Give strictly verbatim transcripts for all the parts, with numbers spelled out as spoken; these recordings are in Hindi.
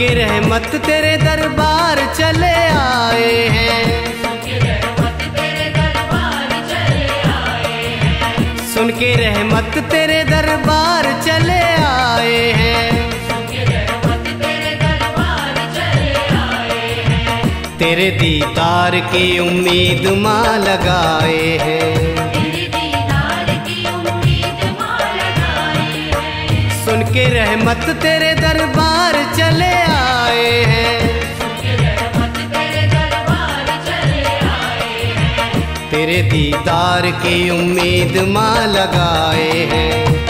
के रहमत तेरे दरबार चले आए हैं, सुन के रहमत तेरे दरबार चले आए हैं। तेरे दीदार की उम्मीद माँ लगाए हैं, सुन के रहमत तेरे दरबार चले आए हैं। तेरे दीदार की उम्मीद माँ लगाए हैं।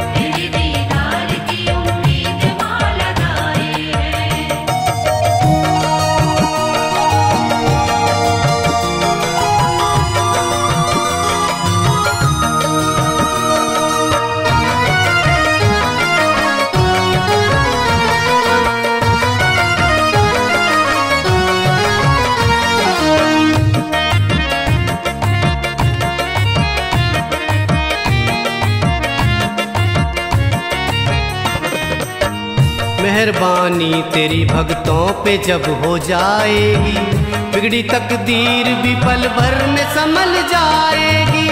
मेहरबानी तेरी भक्तों पे जब हो जाएगी, बिगड़ी तकदीर भी पल भर में संभल जाएगी।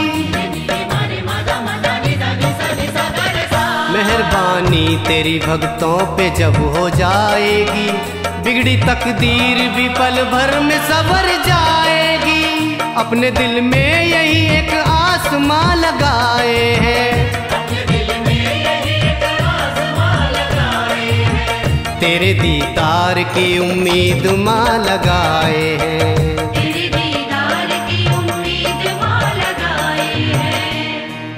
मेहरबानी तेरी भक्तों पे जब हो जाएगी, बिगड़ी तकदीर भी पल भर में संवर जाएगी। अपने दिल में यही एक आसमां लगाए हैं, तेरे दीदार की उम्मीद माँ लगाए हैं। तेरे दीदार की उम्मीद माँ लगाए हैं।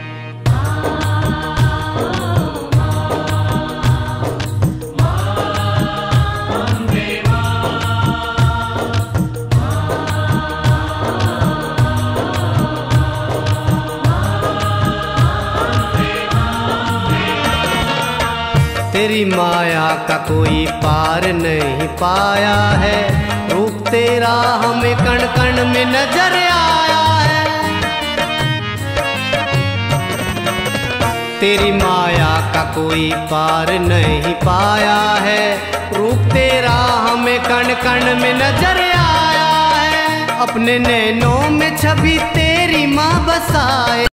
तेरी माया का कोई पार नहीं पाया है, रूप तेरा हमें कण कण में नजर आया है। तेरी माया का कोई पार नहीं पाया है, रूप तेरा हमें कण कण में नजर आया है। अपने नैनों में छवि तेरी माँ बसाए,